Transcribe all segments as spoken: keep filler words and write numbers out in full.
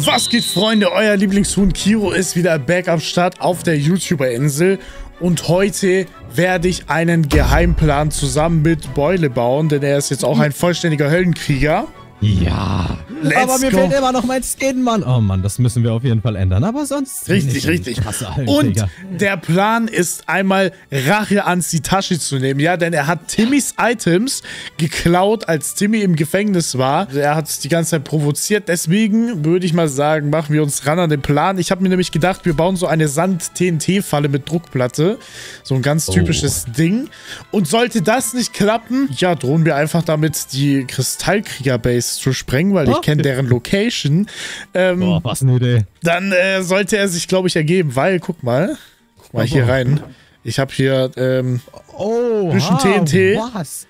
Was geht, Freunde? Euer Lieblingshuhn Kiro ist wieder back am Start auf der YouTuber-Insel. Und heute werde ich einen Geheimplan zusammen mit Beule bauen, denn er ist jetzt auch ein vollständiger Höllenkrieger. Ja. Let's aber mir go. fehlt immer noch mein Skin, Mann. Oh Mann, das müssen wir auf jeden Fall ändern. Aber sonst... Richtig, richtig. Und der Plan ist einmal Rache an Sitachi zu nehmen. Ja, denn er hat Timmys Items geklaut, als Timmy im Gefängnis war. Er hat es die ganze Zeit provoziert. Deswegen würde ich mal sagen, machen wir uns ran an den Plan. Ich habe mir nämlich gedacht, wir bauen so eine Sand-T N T-Falle mit Druckplatte. So ein ganz typisches oh. Ding. Und sollte das nicht klappen, ja, drohen wir einfach damit, die Kristallkrieger-Base zu sprengen, weil ich kenne deren Location. Ähm, Boah, was eine Idee. Dann äh, sollte er sich, glaube ich, ergeben, weil, guck mal, guck mal hier rein. Ich habe hier ähm, oh, ein bisschen T N T. Was?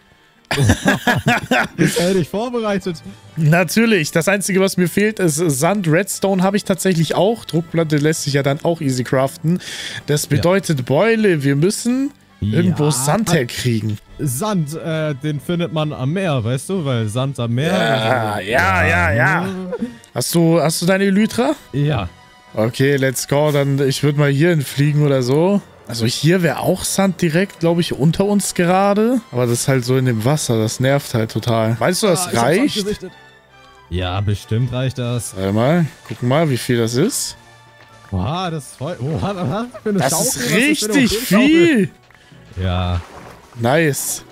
Bist du dich vorbereitet? Natürlich. Das Einzige, was mir fehlt, ist Sand. Redstone habe ich tatsächlich auch. Druckplatte lässt sich ja dann auch easy craften. Das bedeutet, ja. Beule, wir müssen irgendwo ja. Sand herkriegen. Sand, äh, den findet man am Meer, weißt du? Weil Sand am Meer... Ja, ja, ja, ja. Hast du, hast du deine Elytra? Ja. Okay, let's go. Dann, ich würde mal hier hinfliegen oder so. Also hier wäre auch Sand direkt, glaube ich, unter uns gerade. Aber das ist halt so in dem Wasser. Das nervt halt total. Weißt du, das ah, reicht? Ja, bestimmt reicht das. Warte mal. Gucken mal, wie viel das ist. Boah, das ist voll... Oh, für eine das Schaufel, ist richtig ist viel. Ja. Nice.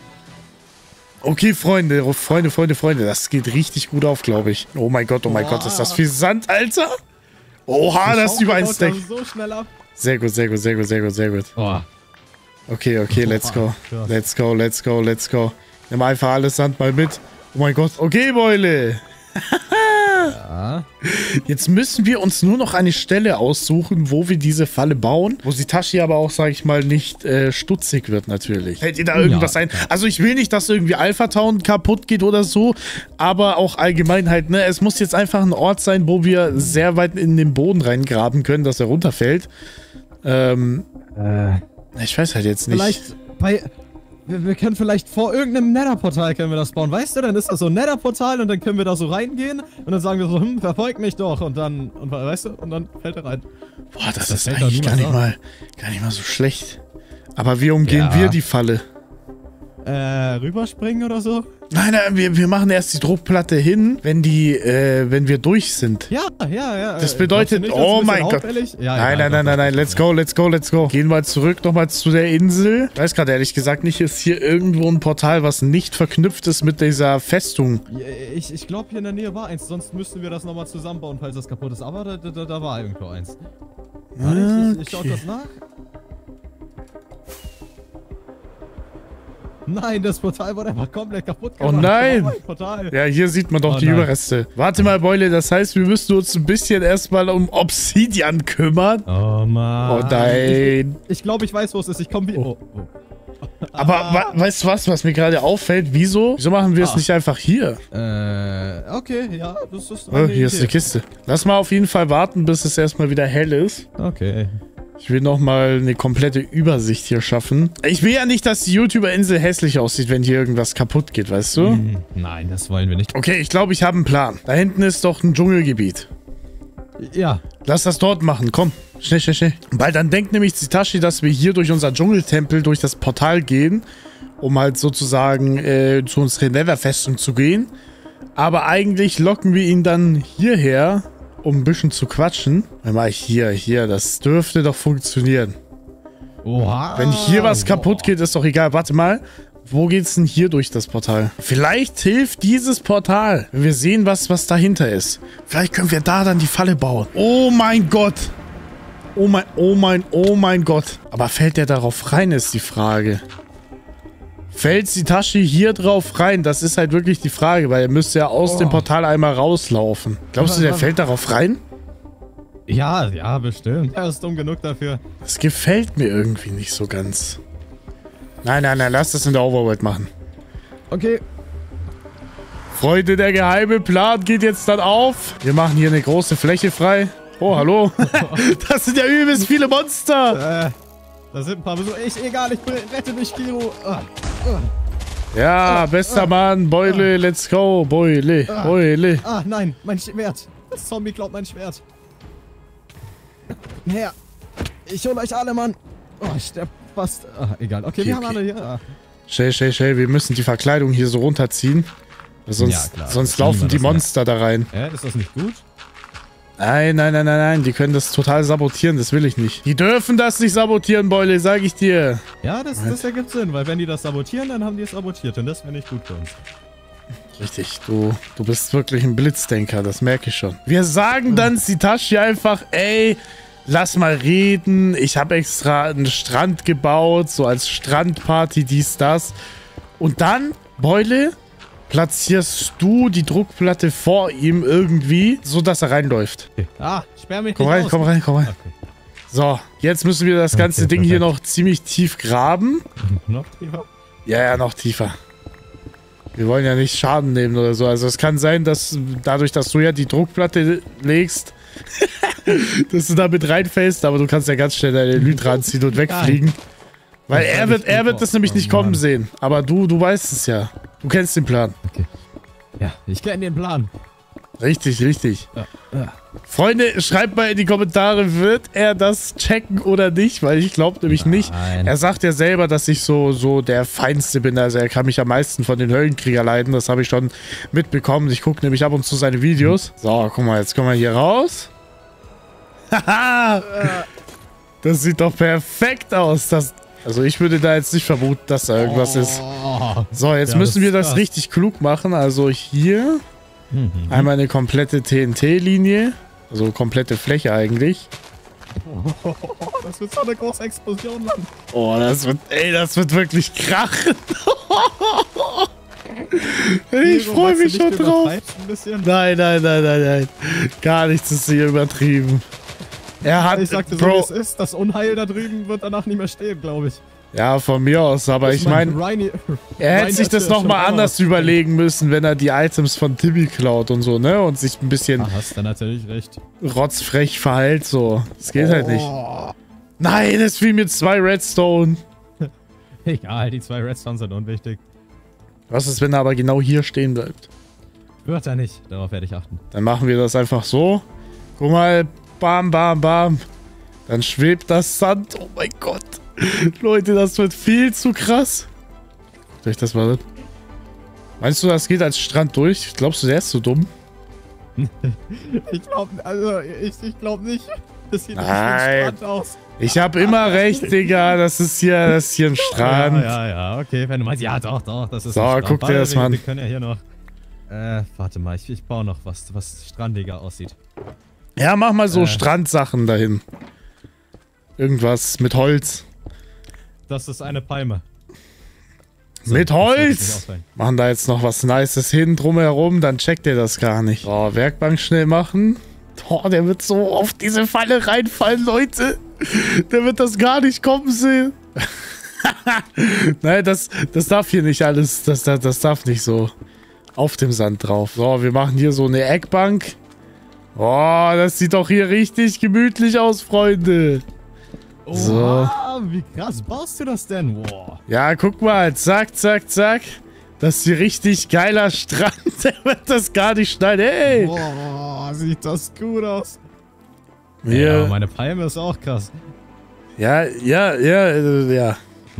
Okay, Freunde, Freunde, Freunde, Freunde. Das geht richtig gut auf, glaube ich. Oh mein Gott, oh mein Boah. Gott, ist das viel Sand, Alter? Oha, das ist über ein Stack. So schnell ab. Sehr gut, sehr gut, sehr gut, sehr gut, sehr gut. Oh. Okay, okay, let's go. Let's go, let's go, let's go. Nimm einfach alles Sand mal mit. Oh mein Gott. Okay, Beule. Ja. Jetzt müssen wir uns nur noch eine Stelle aussuchen, wo wir diese Falle bauen, wo Sitachi aber auch, sage ich mal, nicht äh, stutzig wird natürlich. Fällt dir da irgendwas ja. ein? Also ich will nicht, dass irgendwie Alpha Town kaputt geht oder so, aber auch allgemein halt, ne, es muss jetzt einfach ein Ort sein, wo wir sehr weit in den Boden reingraben können, dass er runterfällt. Ähm, äh, ich weiß halt jetzt nicht. Vielleicht bei... Wir, wir können vielleicht vor irgendeinem Nether-Portal können wir das bauen, weißt du? Dann ist das so ein Nether-Portal und dann können wir da so reingehen und dann sagen wir so, hm, verfolgt mich doch und dann, und, weißt du, und dann fällt er rein. Boah, das, das ist eigentlich gar nicht, mal, gar nicht mal so schlecht. Aber wie umgehen ja. wir die Falle? Äh, rüberspringen oder so? Nein, nein, wir, wir machen erst die Druckplatte hin, wenn die, äh, wenn wir durch sind. Ja, ja, ja. Das bedeutet, nicht, oh mein Gott. Ja, nein, nein, nein, nein, nein, let's go, let's go, let's go. Gehen wir zurück nochmal zu der Insel. Ich weiß gerade ehrlich gesagt nicht, ist hier irgendwo ein Portal, was nicht verknüpft ist mit dieser Festung. Ich, ich glaube, hier in der Nähe war eins, sonst müssten wir das nochmal zusammenbauen, falls das kaputt ist. Aber da, da, da war irgendwo eins. Warte, ich, ich, ich schau das nach. Nein, das Portal wurde einfach komplett kaputt gemacht. Oh nein! Ja, hier sieht man doch oh die nein. Überreste. Warte mal, Beule, das heißt, wir müssen uns ein bisschen erstmal um Obsidian kümmern. Oh Mann. Oh nein. Ich, ich glaube, ich weiß, wo es ist. Ich komme wieder. Oh, oh. Aber ah. weißt du was, was mir gerade auffällt? Wieso? Wieso machen wir es ah. nicht einfach hier? Äh, okay, ja, das ist eine oh, Hier Idee. Ist eine Kiste. Lass mal auf jeden Fall warten, bis es erstmal wieder hell ist. Okay. Ich will nochmal eine komplette Übersicht hier schaffen. Ich will ja nicht, dass die YouTuber-Insel hässlich aussieht, wenn hier irgendwas kaputt geht, weißt du? Mm, nein, das wollen wir nicht. Okay, ich glaube, ich habe einen Plan. Da hinten ist doch ein Dschungelgebiet. Ja. Lass das dort machen, komm. Schnell, schnell, schnell. Weil dann denkt nämlich Sitachi, dass wir hier durch unser Dschungeltempel, durch das Portal gehen, um halt sozusagen äh, zu unserer Nether-Festung zu gehen. Aber eigentlich locken wir ihn dann hierher, um ein bisschen zu quatschen. Mal hier, hier, das dürfte doch funktionieren. Oha. Wenn hier was kaputt geht, ist doch egal. Warte mal, wo geht's denn hier durch das Portal? Vielleicht hilft dieses Portal, wenn wir sehen, was, was dahinter ist. Vielleicht können wir da dann die Falle bauen. Oh mein Gott. Oh mein, oh mein, oh mein Gott. Aber fällt der darauf rein, ist die Frage. Fällt Sitachi hier drauf rein? Das ist halt wirklich die Frage, weil er müsste ja aus oh. dem Portal einmal rauslaufen. Glaubst du, der fällt darauf rein? Ja, ja, bestimmt. Er ist dumm genug dafür. Das gefällt mir irgendwie nicht so ganz. Nein, nein, nein, lass das in der Overworld machen. Okay. Freunde, der geheime Plan geht jetzt dann auf. Wir machen hier eine große Fläche frei. Oh, hallo. Das sind ja übelst viele Monster. Äh. Da sind ein paar Besucher. Ich, egal, ich rette mich, Kiro. Ah, ah, ja, ah, bester ah, Mann. Beule, ah, let's go. Beule, ah, Beule. Ah, nein, mein Schwert. Das Zombie klaut mein Schwert. Naja, ich hol euch alle, Mann. Oh, ich sterb fast. Ah, egal. Okay, Okay, wir haben okay. alle hier. Ah. Schnell, schnell, schnell. Wir müssen die Verkleidung hier so runterziehen. Sonst, Ja, klar. sonst Das laufen kriegen wir die das Monster da rein. Hä, ist das nicht gut? Nein, nein, nein, nein, nein. Die können das total sabotieren. Das will ich nicht. Die dürfen das nicht sabotieren, Beule, sag ich dir. Ja, das, das ergibt Sinn, weil wenn die das sabotieren, dann haben die es sabotiert und das wäre nicht gut für uns. Richtig, du, du bist wirklich ein Blitzdenker, das merke ich schon. Wir sagen dann Sitachi einfach, ey, lass mal reden. Ich habe extra einen Strand gebaut, so als Strandparty, dies, das. Und dann, Beule, platzierst du die Druckplatte vor ihm irgendwie, so dass er reinläuft. Okay. Ah, sperr mich Komm nicht rein, aus. komm rein, komm rein. Okay. So, jetzt müssen wir das ganze Okay, Ding hier perfekt. noch ziemlich tief graben. Noch tiefer? Ja, ja, noch tiefer. Wir wollen ja nicht Schaden nehmen oder so. Also es kann sein, dass dadurch, dass du ja die Druckplatte legst, dass du damit reinfällst, aber du kannst ja ganz schnell deine Elytra anziehen und wegfliegen. Weil Das er hab wird, ich er gut wird das vor- nämlich oh nicht kommen Mann. sehen. Aber du, du weißt es ja. Du kennst den Plan. Okay. Ja, ich kenne den Plan. Richtig, richtig. Ja, ja. Freunde, schreibt mal in die Kommentare, wird er das checken oder nicht? Weil ich glaube nämlich nicht. Nein. Er sagt ja selber, dass ich so, so der Feinste bin. Also er kann mich am meisten von den Höllenkrieger leiden. Das habe ich schon mitbekommen. Ich gucke nämlich ab und zu seine Videos. So, guck mal, jetzt kommen wir hier raus. Haha! Das sieht doch perfekt aus. Das, also ich würde da jetzt nicht vermuten, dass da irgendwas ist. Oh. So, jetzt Ja, müssen das wir ist das krass. richtig klug machen. Also hier Mhm. einmal eine komplette T N T-Linie. Also komplette Fläche eigentlich. Das wird so eine große Explosion, Mann. Oh, das wird, ey, das wird wirklich krachen. Ich Gero, freue meinst du mich nicht, schon du drauf. übertreibst ein bisschen? Nein, nein, nein, nein, nein. Gar nichts ist hier übertrieben. Er hat, Ich sagte so, Bro, wie es ist. Das Unheil da drüben wird danach nicht mehr stehen, glaube ich. ja, von mir aus, aber ich meine, Reini- er hätte Reini sich hat das ja schon nochmal immer anders was- überlegen müssen, wenn er die Items von Timmy klaut und so, ne? Und sich ein bisschen Ah, hast du natürlich recht. rotzfrech verhält, so. Das geht halt nicht. Oh. Nein, es fiel mir zwei Redstone. Egal, die zwei Redstones sind unwichtig. Was ist, wenn er aber genau hier stehen bleibt? Wird er nicht. Darauf werde ich achten. Dann machen wir das einfach so. Guck mal, bam, bam, bam. Dann schwebt das Sand. Oh mein Gott. Leute, das wird viel zu krass. Guckt euch das mal an. Meinst du, das geht als Strand durch? Glaubst du, der ist so dumm? Ich glaube, also, ich, ich glaube nicht. Das sieht nicht wie Nein. ein Strand aus. Ich habe immer recht, Digga. Das ist hier, das ist hier ein Strand. Ja, ja, ja, okay. Wenn du meinst, ja, doch, doch, das ist So, ein Strand. guck dir Warte, das wir, mal an. Wir können ja hier noch... Äh, warte mal, ich, ich baue noch was, was strandiger aussieht. Ja, mach mal so Äh. Strandsachen dahin. Irgendwas mit Holz. Das ist eine Palme. Mit das wird nicht Holz! auffallen. Machen da jetzt noch was Nices hin drumherum, dann checkt ihr das gar nicht. So, Werkbank schnell machen. Oh, der wird so auf diese Falle reinfallen, Leute. Der wird das gar nicht kommen sehen. Nein, das, das darf hier nicht alles, das, das, das darf nicht so auf dem Sand drauf. So, wir machen hier so eine Eckbank. Oh, das sieht doch hier richtig gemütlich aus, Freunde. So. Oha, wie krass baust du das denn? Boah. Ja, guck mal, zack, zack, zack. Das ist hier richtig geiler Strand. Der wird das gar nicht schneiden. Hey! Boah, sieht das gut aus. Ja, Wir, aber meine Palme ist auch krass. ja, ja, ja, äh, ja.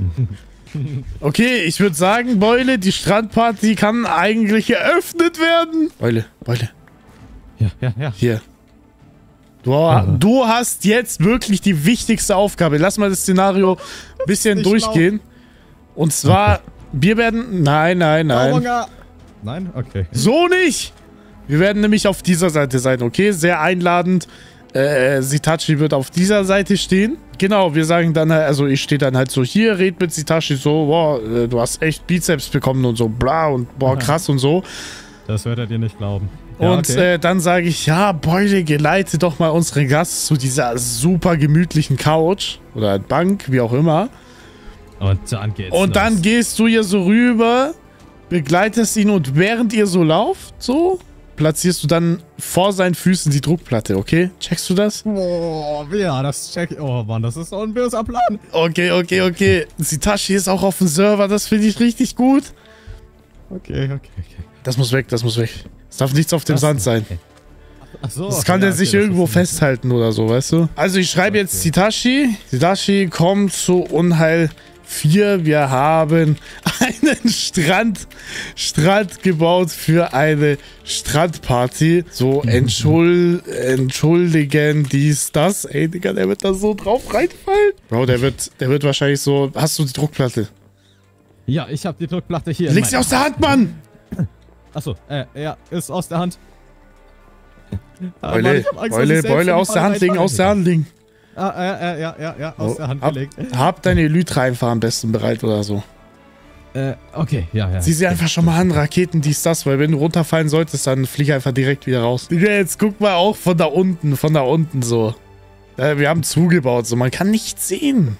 Okay, ich würde sagen, Beule, die Strandparty kann eigentlich eröffnet werden. Beule, Beule, Ja, ja, ja. hier. Du, du hast jetzt wirklich die wichtigste Aufgabe. Lass mal das Szenario ein bisschen nicht durchgehen. Und zwar, wir werden... Nein, nein, nein. Hunger. Nein? Okay. So nicht! Wir werden nämlich auf dieser Seite sein, okay? Sehr einladend. Äh, Sitachi wird auf dieser Seite stehen. Genau, wir sagen dann halt, also ich stehe dann halt so hier, red mit Sitachi so, boah, äh, du hast echt Bizeps bekommen und so, bla und boah, krass und so. Das wird er dir nicht glauben. Ja, Und okay. äh, dann sage ich, ja, Beule, geleite doch mal unseren Gast zu dieser super gemütlichen Couch oder Bank, wie auch immer. Und dann geht's Und los. dann gehst du hier so rüber, begleitest ihn und während ihr so lauft, so, platzierst du dann vor seinen Füßen die Druckplatte, okay? Checkst du das? Boah, ja, das check. Oh Mann, das ist so ein böser Plan. Okay, okay, okay. Sitachi ist auch auf dem Server, das finde ich richtig gut. Okay, okay, okay. Das muss weg, das muss weg. Es darf nichts auf dem Was? Sand sein. Okay. Ach so. Das kann ja, der sich okay, irgendwo festhalten oder so, weißt du? Also ich schreibe jetzt Sitashi. Sitashi kommt zu Unheil vier. Wir haben einen Strand, Strand gebaut für eine Strandparty. So, entschuld, entschuldigen, dies, das. Ey, Digga, der wird da so drauf reinfallen. Bro, der wird, der wird wahrscheinlich so... Hast du die Druckplatte? Ja, ich habe die Druckplatte hier. Leg sie aus der Hand, Mann! Achso, äh, ja, ist aus der Hand. Beule, Beule, Beule aus der Hand legen, aus der Hand legen. Ah, äh, äh, ja, ja, ja, aus oh, der Hand hab, gelegt. Hab deine Elytra einfach am besten bereit oder so. Äh, okay, ja, ja. Sieh sie einfach schon mal an, Raketen, dies, das, weil wenn du runterfallen solltest, dann flieg einfach direkt wieder raus. Digga, jetzt guck mal auch von da unten, von da unten so. Äh, wir haben zugebaut, so, man kann nichts sehen.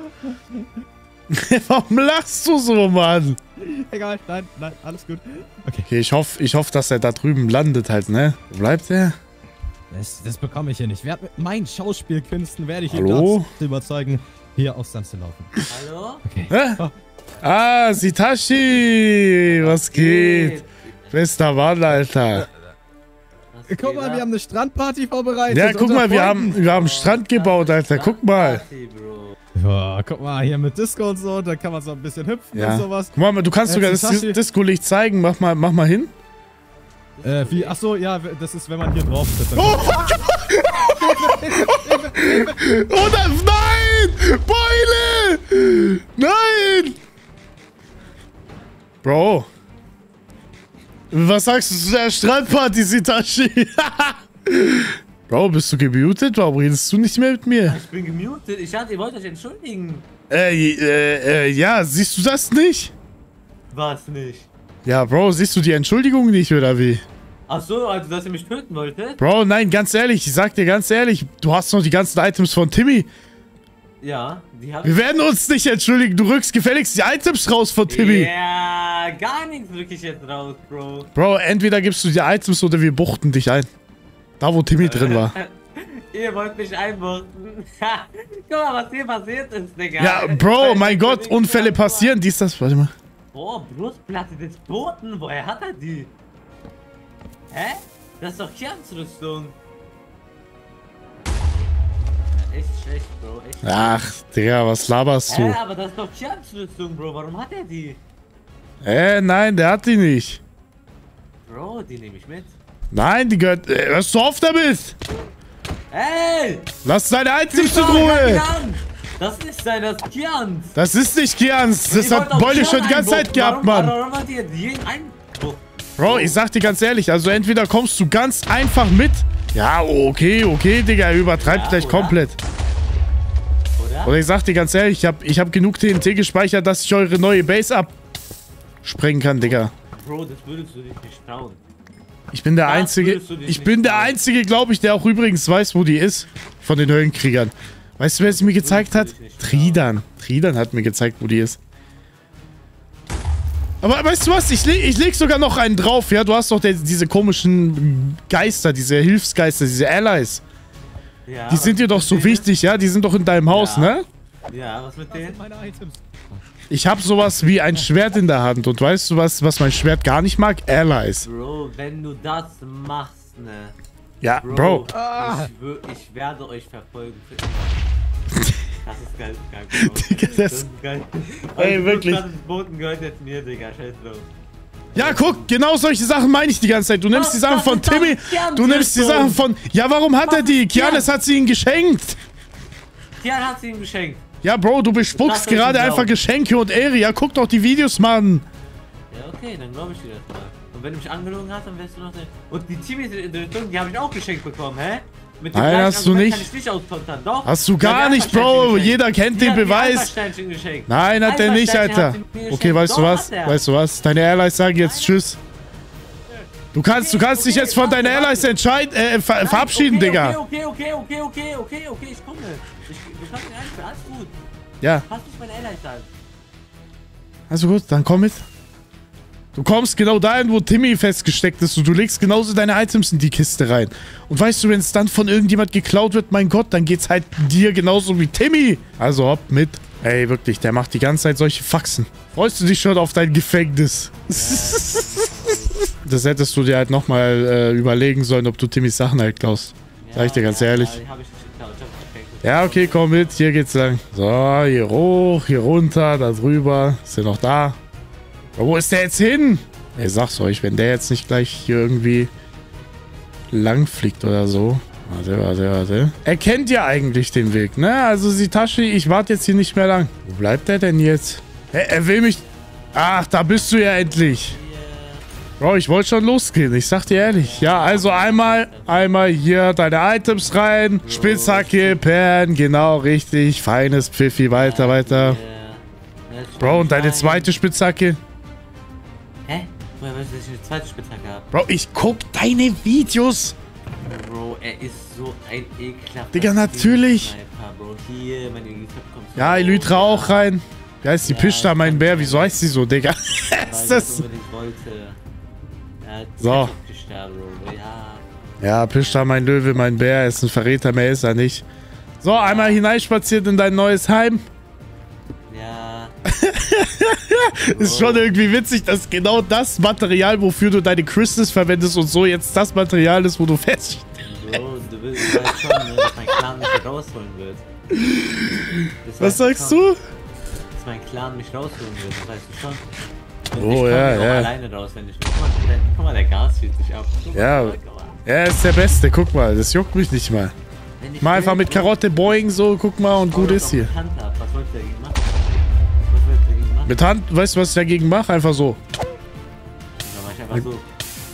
Warum lachst du so, Mann? Egal, nein, nein, alles gut. Okay. Okay, ich hoffe, ich hoff, dass er da drüben landet halt, ne? Wo bleibt er? Das, das bekomme ich hier nicht. Werd mit meinen Schauspielkünsten werde ich ihn Hallo? dazu überzeugen, hier aufs Land zu laufen. Hallo? Okay. Hä? Oh. Ah, Sitashi! Was geht? Bester Mann, Alter. Was Guck geht mal, ab? wir haben eine Strandparty vorbereitet. Ja, guck unter mal, wir Freunden. haben, wir haben Strand gebaut, Alter. Guck mal. Party, Bro. Ja, guck mal, hier mit Disco und so, da kann man so ein bisschen hüpfen Ja. und sowas. Guck mal, du kannst Äh, sogar das Sitashi. Disco-Licht zeigen. Mach mal, mach mal hin. Äh, wie, ach so, ja, das ist, wenn man hier drauf sitzt. Oh, oh nein! Nein! Beule! Nein! Bro. Was sagst du zu der Strandparty, Sitashi? Bro, bist du gemutet? Warum redest du nicht mehr mit mir? Ich bin gemutet. Ich dachte, ihr wollt euch entschuldigen. Äh, äh, äh, ja, siehst du das nicht? Was nicht? Ja, Bro, siehst du die Entschuldigung nicht, oder wie? Ach so, also dass ihr mich töten wolltet? Bro, nein, ganz ehrlich, ich sag dir ganz ehrlich, du hast noch die ganzen Items von Timmy. Ja, die hab Wir werden uns nicht entschuldigen, du rückst gefälligst die Items raus von Timmy. Ja, gar nichts wirklich jetzt raus, Bro. Bro, entweder gibst du die Items oder wir buchten dich ein. Da, wo Timmy drin war. Ihr wollt mich einbuchten. Guck mal, was hier passiert ist, Digga. Ja, Bro, mein Gott, Unfälle passieren, dies, das, warte mal. Boah, Brustplatte des Boten, woher hat er die? Hä? Das ist doch Kernrüstung. Ja, echt schlecht, Bro, echt schlecht. Ach, Digga, was laberst Hä, du? aber das ist doch Kernrüstung, Bro, warum hat er die? Äh, nein, der hat die nicht. Bro, die nehme ich mit. Nein, die gehört, äh, hörst du auf damit? Ey! Lass deine Items in Kian, Ruhe. Kian! Das ist sein, das ist Kians! Das ist nicht Kians, das Ihr hat wollt auch Beule Kian schon die ganze Zeit einbuchten. gehabt, warum, Mann. Warum hat ihr jeden einbuchten? Bro, ich sag dir ganz ehrlich, also entweder kommst du ganz einfach mit. Ja, okay, okay, Digga, er übertreibt Ja, gleich oder? komplett. Oder? Oder ich sag dir ganz ehrlich, ich hab, ich hab genug T N T gespeichert, dass ich eure neue Base absprengen kann, Digga. Bro, das würdest du dich nicht trauen. Ich bin der Das Einzige, würdest du dir ich nicht bin der trauen. Einzige, glaube ich, der auch übrigens weiß, wo die ist. Von den Höllenkriegern. Weißt du, wer sie mir gezeigt hat? würdest du dich nicht Tridan. Tridan hat mir gezeigt, wo die ist. Aber weißt du was? Ich, leg, ich leg sogar noch einen drauf, ja? Du hast doch der, diese komischen Geister, diese Hilfsgeister, diese Allies. Ja, Die was sind dir mit doch so denen? wichtig, ja? Die sind doch in deinem Haus, Ja. ne? Ja, was mit Das sind denen? meine Items. Ich habe sowas wie ein Schwert in der Hand. Und weißt du, was, was mein Schwert gar nicht mag? Allies. Bro, wenn du das machst, ne? Ja, Bro, Bro. Ah. Ich, wür- ich werde euch verfolgen für immer. Das ist geil, geil, Bro. Digga, das- das ist geil. Ey, Also, wirklich. Das Boten gehört jetzt mir, Digga, scheiß drauf. Ja, guck, genau solche Sachen meine ich die ganze Zeit. Du nimmst Was? die Sachen Das von ist doch Timmy. Kian Du nimmst die Rüstung. Sachen von... Ja, warum hat Was er die? ist Kian? Kianes hat sie ihm geschenkt. Kian hat sie ihm geschenkt. Ja, Bro, du Das bespuckst soll ich gerade ihm einfach glauben. Geschenke und Ehre. Ja, guck doch die Videos, Mann. Ja, okay, dann glaube ich dir das mal. Und wenn du mich angelogen hast, dann wärst du noch der... Und die Team-Rüstung, die habe ich auch geschenkt bekommen, hä? Mit dem Nein, gleichen hast du Argument nicht. kann ich nicht auskontern, doch. Hast du Die hat gar mir nicht, Alpha-Sternchen Bro. geschenkt. Jeder kennt Die den hat mir Beweis. Alpha-Sternchen geschenkt. Nein, hat er nicht, Alpha-Sternchen Alter. hat sie mir geschenkt. Okay, weißt du Doch, was? hat er. Weißt du was? Deine Allies sagen jetzt Tschüss. Du kannst, du kannst dich Okay, jetzt von warte, deinen Allies warte. entscheiden, äh, ver Nein, verabschieden, okay, Digga. Okay, okay, okay, okay, okay, okay, ich komme. Ich, du kannst mir einfach, alles gut. Ja, Pass nicht meine Allies an. also gut, dann komm mit. Du kommst genau dahin, wo Timmy festgesteckt ist und du legst genauso deine Items in die Kiste rein. Und weißt du, wenn es dann von irgendjemand geklaut wird, mein Gott, dann geht's halt dir genauso wie Timmy. Also hopp mit. Ey, wirklich, der macht die ganze Zeit solche Faxen. Freust du dich schon auf dein Gefängnis? Ja, das hättest du dir halt nochmal äh, überlegen sollen, ob du Timmys Sachen halt klaust. Ja, Sag ich dir ganz ja, ehrlich. Ja, die hab ich nicht geklaut. Ich hab nicht Ja, okay, komm mit. Hier geht's lang. So, hier hoch, hier runter, da drüber. Ist der noch da? Aber wo ist der jetzt hin? Ich sag's euch, wenn der jetzt nicht gleich hier irgendwie lang fliegt oder so. Warte, warte, warte. Er kennt ja eigentlich den Weg, ne? Also Sitachi, ich warte jetzt hier nicht mehr lang. Wo bleibt der denn jetzt? Hä, er will mich... Ach, da bist du ja endlich. Bro, ich wollte schon losgehen, ich sag dir ehrlich. Ja, also einmal, einmal hier deine Items rein. Spitzhacke, Perlen, genau, richtig. Feines Pfiffi, weiter, weiter. Bro, und deine zweite Spitzhacke? Hä? Woher weißt du, dass ich eine zweite Spitzhacke habe? Bro, ich guck deine Videos. Bro, er ist so ein ekelhafter Digga, natürlich. Sniper, Bro. Hier, meine Elytra kommt so. Ja, Elytra auch rein. Wie heißt die Ja, Pishta, mein Bär? Wieso heißt sie so, Digga? Weil ist ich das? unbedingt wollte. Ja, So. Pishta, Bro. Ja. Ja, Pishta, mein Löwe, mein Bär. Er ist ein Verräter, mehr ist er nicht. So, einmal hineinspaziert in dein neues Heim. Ja. Ist schon irgendwie witzig, dass genau das Material, wofür du deine Crystals verwendest und so, jetzt das Material ist, wo du fest... Bro, du willst weißt schon, ne, dass mein Clan mich hier rausholen wird. Das Was weißt du sagst schon, du? dass mein Clan mich rausholen wird, das weißt du schon. Und Oh, ich komm ja, hier auch ja. alleine raus, wenn ich will. Guck mal, der, guck mal, der Gas zieht sich ab. Guck mal, Ja. guck mal, guck mal. Er ist der Beste, guck mal, das juckt mich nicht mal. Wenn ich Mal will, einfach mit Bro, Karotte boing, so, guck mal, und hau gut das ist doch hier. mit Hand ab. Was wolltest du dagegen machen? Was wolltest du dagegen machen? Mit Hand, weißt du, was ich dagegen mache? Einfach so. Dann mach ich einfach so.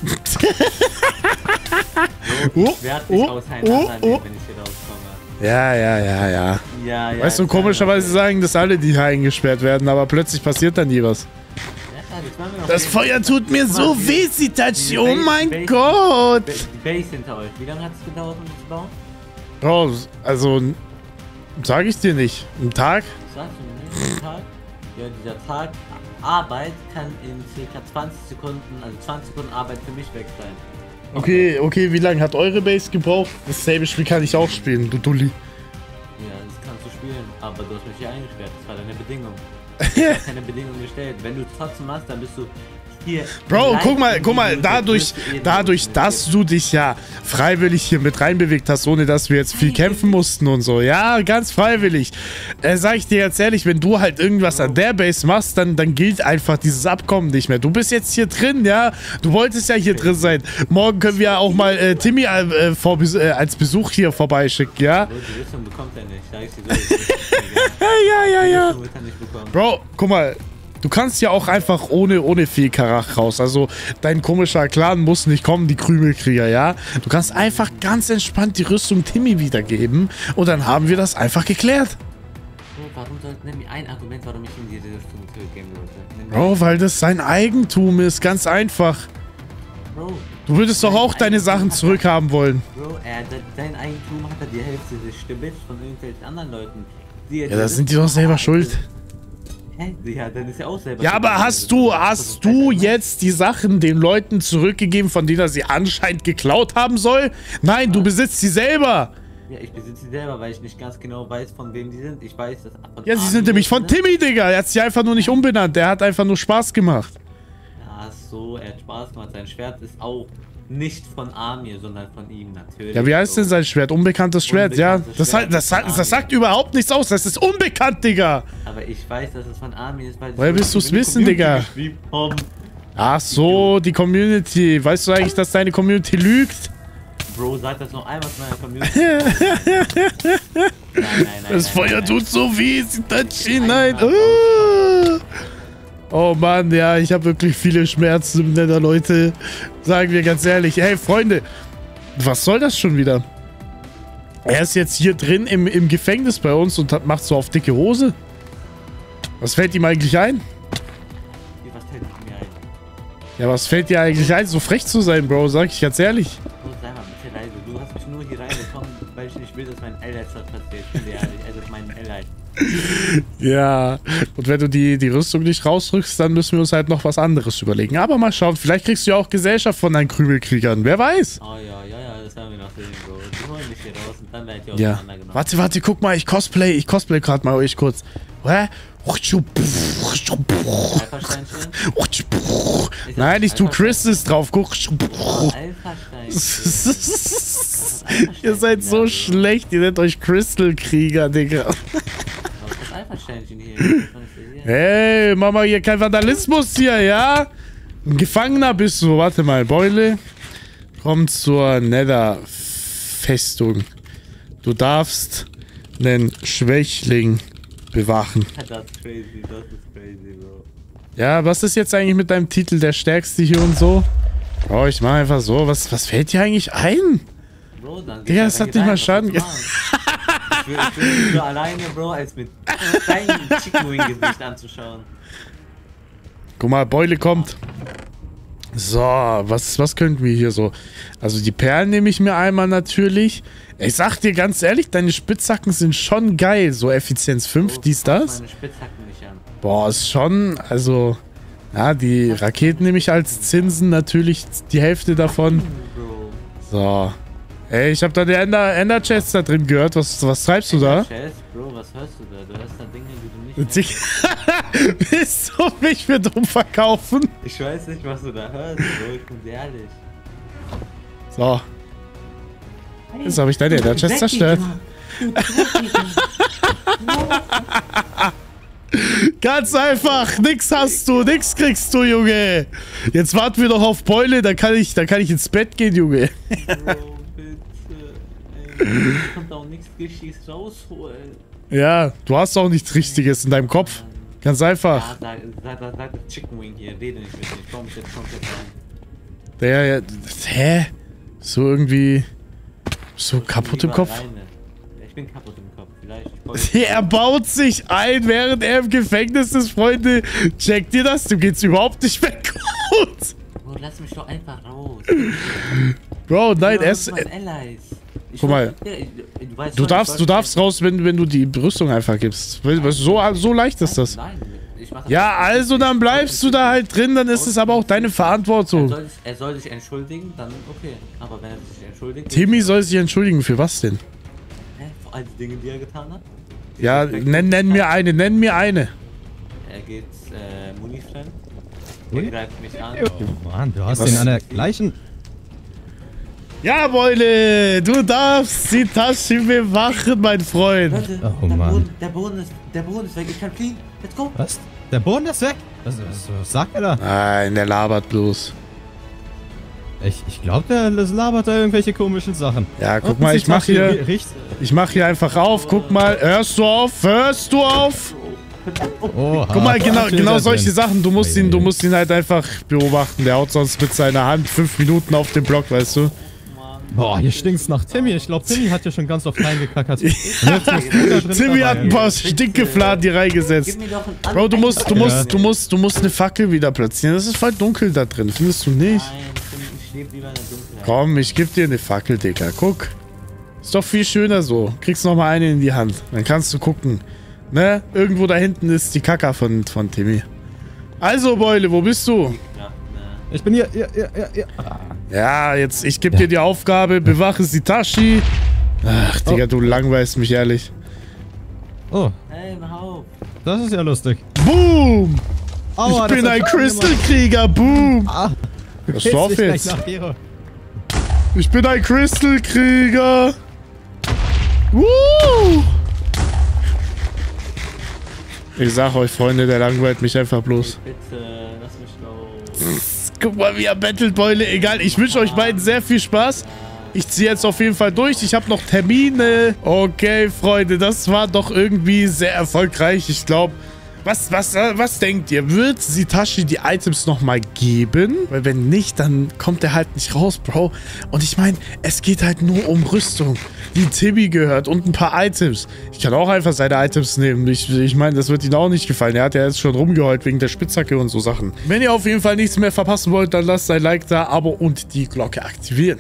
Oh, Ich werde dich oh, auseinandernehmen, oh, oh. wenn ich hier rauskomme. Ja, ja, ja, ja. Ja, ja. Weißt du, jetzt komischerweise sagen sagen das alle, die hier eingesperrt werden, aber plötzlich passiert dann nie was. wir- Ja, jetzt machen wir noch Das den- Feuer tut mir Guck so mal, weh, die- Sitachi, die oh Base- mein Base- Gott. Ba- Die Base hinter euch. Wie lange hat es gedauert, um die zu bauen? Oh, also, sag ich dir nicht. Ein Tag? Sagst du mir nicht? Ein Tag? Ja, dieser Tag Arbeit kann in ca. zwanzig Sekunden, also zwanzig Sekunden Arbeit für mich weg sein. Okay, okay, wie lange hat eure Base gebraucht? Dasselbe Spiel kann ich auch spielen, du Dulli. Ja, das kannst du spielen, aber du hast mich hier eingesperrt. Das war deine Bedingung. Ich habe keine Bedingung gestellt. Wenn du es trotzdem machst, dann bist du hier. Bro, live guck mal, in guck mal, Video dadurch, der größte Ehrenmann dadurch, in dass der du dich ja freiwillig hier mit reinbewegt hast, ohne dass wir jetzt viel kämpfen mussten und so. Ja, ganz freiwillig. Äh, sag ich dir jetzt ehrlich, wenn du halt irgendwas an der Base machst, dann, dann gilt einfach dieses Abkommen nicht mehr. Du bist jetzt hier drin, ja? Du wolltest ja hier drin sein. Morgen können wir auch mal äh, Timmy äh, vor, äh, als Besuch hier vorbeischicken, ja? Bro, die Rüstung bekommt er nicht. Sag ich dir so. Ja, ja, Die ja. Rüstung wird er nicht bekommen. Bro, guck mal, du kannst ja auch einfach ohne, ohne viel Karach raus. Also, dein komischer Clan muss nicht kommen, die Krümelkrieger, ja? Du kannst einfach ganz entspannt die Rüstung Timmy wiedergeben und dann haben wir das einfach geklärt. Bro, warum sollte, nenn mir ein Argument, warum ich ihm diese Rüstung zurückgeben wollte. Nenn mir Bro, weil das sein Eigentum ist, ganz einfach. Bro, Du würdest doch auch deine Sachen zurückhaben wollen. Bro, er, sein Eigentum hat er die Hälfte sich stibitzt von irgendwelchen anderen Leuten. Die Ja, da sind die doch selber schuld. Hä? Ja, dann ist er auch selber Ja, schuld. aber hast du, hast du jetzt die Sachen den Leuten zurückgegeben, von denen er sie anscheinend geklaut haben soll? Nein, du besitzt sie selber. Ja, ich besitze sie selber, weil ich nicht ganz genau weiß, von wem die sind. Ich weiß, dass von Ja, sie Armin sind nämlich von ne? Timmy, Digga. Er hat sie einfach nur nicht umbenannt. Der hat einfach nur Spaß gemacht. Ach so, er hat Spaß gemacht. Sein Schwert ist auch nicht von Amir, sondern von ihm natürlich. Ja, wie heißt denn sein Schwert? Unbekanntes Schwert, ja. Unbekanntes Das, Schwert hat- das, ist von hat- das Amir. sagt überhaupt nichts aus. Das ist unbekannt, Digga. Aber ich weiß, dass es von Amir ist, weil... Woher willst du's wissen, Digga? Haben. Ach so, die Community. Weißt du eigentlich, dass deine Community lügt? Bro, sag das noch einmal zu meiner Community. nein, nein, nein. Das nein, Feuer nein, tut so weh, Sitachi, Nein, nein. Mann. Uh. Oh Mann, ja, ich habe wirklich viele Schmerzen im Nether, Leute. Sagen wir ganz ehrlich. Hey, Freunde, was soll das schon wieder? Er ist jetzt hier drin im, im Gefängnis bei uns und hat, macht so auf dicke Hose. Was fällt ihm eigentlich ein? Wie, was fällt mir ein? Ja, was fällt dir eigentlich ein, so frech zu sein, Bro? Sag ich ganz ehrlich. Bro, sei mal bitte leise. Du hast mich nur hier reingekommen, weil ich nicht will, dass mein L-Light dort passiert. Ich bin dir ehrlich, also mein L-Light. Ja, und wenn du die, die Rüstung nicht rausrückst, dann müssen wir uns halt noch was anderes überlegen. Aber mal schauen, vielleicht kriegst du ja auch Gesellschaft von deinen Krümelkriegern. Wer weiß? Oh ja, ja, ja, das werden wir noch sehen, Bro. Die holen mich hier raus und dann werdet ihr Ja. auseinandergenommen. Warte, warte, guck mal, ich cosplay, ich cosplay gerade mal euch kurz. Nein, ich tu Crystals drauf. Guck. Ihr seid so schlecht. Ihr nennt euch Crystal-Krieger, Digga. Hey, Mama, hier kein Vandalismus hier, ja? Ein Gefangener bist du. Warte mal, Beule. Komm zur Nether-Festung. Du darfst einen Schwächling bewachen. Das ist crazy, das ist crazy, Bro. Ja, was ist jetzt eigentlich mit deinem Titel der Stärkste hier und so? Bro, ich mach einfach so. Was, was fällt dir eigentlich ein? Bro, dann Digga, das hat nicht mal Schaden gemacht. Ich will, ich will lieber alleine, Bro, als mit deinem Chicken Wing Gesicht anzuschauen. Guck mal, Beule kommt. So, was, was könnten wir hier so? Also die Perlen nehme ich mir einmal natürlich. Ich sag dir ganz ehrlich, deine Spitzhacken sind schon geil. So Effizienz fünf, Bro, dies, das. meine Spitzhacken nicht an. Boah, ist schon, also... Ja, die Raketen nehme ich als Zinsen natürlich die Hälfte davon. Bro. So. Ey, ich habe da die Ender, Ender Chests da drin gehört. Was, was treibst du da? Chest, Bro, was hörst du da? Du hörst da Dinge, die du nicht hörst. Willst du mich für dumm verkaufen? Ich weiß nicht, was du da hörst, Bro. Ich bin dir ehrlich. So. Jetzt habe ich deine Ender Chest zerstört. Ganz einfach, nix hast du, nix kriegst du, Junge. Jetzt warten wir doch auf Beule, dann kann ich, dann kann ich ins Bett gehen, Junge. Bro, bitte. Ey, ich kann da auch nichts Gescheites rausholen. Ja, du hast auch nichts Richtiges in deinem Kopf. Ganz einfach. Ja, sag, sag, sag das Chicken Wing hier, rede nicht mit mir. Ich komm mich jetzt komplett rein. Der, ja, hä? So irgendwie, so kaputt im Kopf? Alleine. Ich bin kaputt im Kopf, vielleicht. Er baut sich ein, während er im Gefängnis ist, Freunde. Checkt ihr das? Du gehst überhaupt nicht mehr gut. Bro, lass mich doch einfach raus. Bro, nein, er ist... Guck mal, du darfst, du darfst raus, wenn, wenn du die Rüstung einfach gibst. So, so leicht ist das. Ja, also dann bleibst du da halt drin, dann ist es aber auch deine Verantwortung. Er soll, er soll sich entschuldigen, dann okay. Aber wenn er sich entschuldigt... Timmy soll sich entschuldigen, für was denn? Hä? Für all die Dinge, die er getan hat? Ja, nenn, nenn mir eine, nenn mir eine. Er geht äh, Muni fremd. Er greift mich an. Oh Mann, du hast Was? ihn an der gleichen... Ja, Beule, du darfst die Tasche bewachen, mein Freund. Leute, Oh, der, Mann. Boden, der, Boden ist, der Boden ist weg, ich kann fliegen. Let's go. Was? Der Boden ist weg? Was, was, was sagt er da? Nein, der labert bloß. Ich, ich glaube, der labert da irgendwelche komischen Sachen. Ja, guck Und mal, die ich mach Tasche hier... riecht- Ich mach hier einfach auf, guck mal. Hörst du auf? Hörst du auf? Oha. Guck mal, genau, Steht genau da solche drin. Sachen. Du musst ihn, du musst ihn halt einfach beobachten. Der haut sonst mit seiner Hand fünf Minuten auf den Block, weißt du? Boah, hier stinkt's nach Timmy. Ich glaube, Timmy hat ja schon ganz oft reingekackert. Und jetzt muss Luca drin Timmy hat dabei. ein paar Stinkefladen hier reingesetzt. Gib mir doch ein Bro, du musst, du Ja. musst, du musst, du musst eine Fackel wieder platzieren. Das ist voll dunkel da drin, findest du nicht? Nein, ich, bin, ich lebe lieber in der Dunkelheit. Komm, ich geb dir eine Fackel, Digga. Guck. Ist doch viel schöner so. Kriegst noch mal eine in die Hand. Dann kannst du gucken. Ne? Irgendwo da hinten ist die Kaka von, von Timmy. Also, Beule, wo bist du? Ja, ne. Ich bin hier, hier, hier, hier, hier. Ja, jetzt, ich gebe dir die Aufgabe, bewache Sitashi. Ach, Digga, du langweilst mich ehrlich. Oh, Hey, mach auf. das ist ja lustig. Boom! Aua, Ich bin das ein hat Crystal-Krieger, boom! Ah, Was du auf dich gleich jetzt? nach Hero. Ich bin ein Crystal-Krieger! Woo! Ich sag euch, Freunde, der langweilt mich einfach bloß. Bitte, lass mich raus. Guck mal, wie er battelt, Beule. Egal, ich wünsche euch beiden sehr viel Spaß. Ich ziehe jetzt auf jeden Fall durch. Ich habe noch Termine. Okay, Freunde, das war doch irgendwie sehr erfolgreich. Ich glaube, was, was, was denkt ihr? Wird Sitashi die Items nochmal geben? Weil wenn nicht, dann kommt er halt nicht raus, Bro. Und ich meine, es geht halt nur um Rüstung, die Timmy gehört und ein paar Items. Ich kann auch einfach seine Items nehmen. Ich, ich meine, das wird ihm auch nicht gefallen. Er hat ja jetzt schon rumgeheult wegen der Spitzhacke und so Sachen. Wenn ihr auf jeden Fall nichts mehr verpassen wollt, dann lasst ein Like da, Abo und die Glocke aktivieren.